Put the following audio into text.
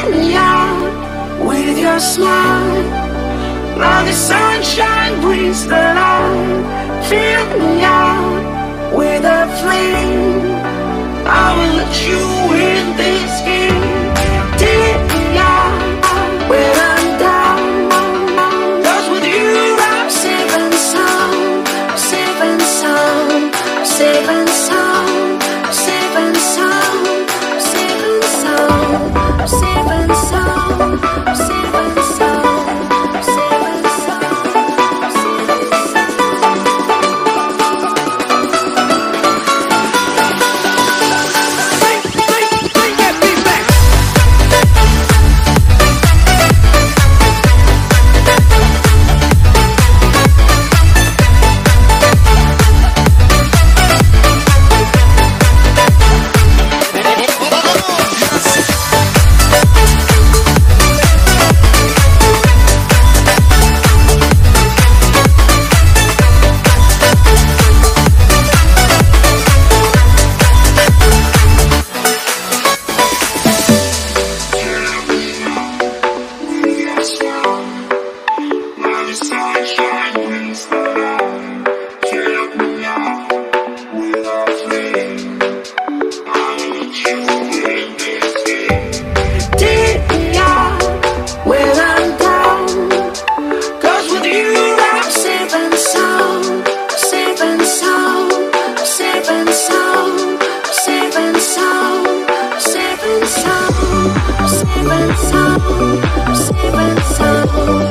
me out with your smile. Now the sunshine brings the light. Fill me out with a flame. I will let you in this game. Take me out when I'm down. 'Cause with you I'm safe and sound. I'm safe and sound. I'm safe and sound. I'm safe and sound. I'm safe and sound. I'm safe and sound. I'm safe and sound. I'm safe and sound. I'm safe and sound.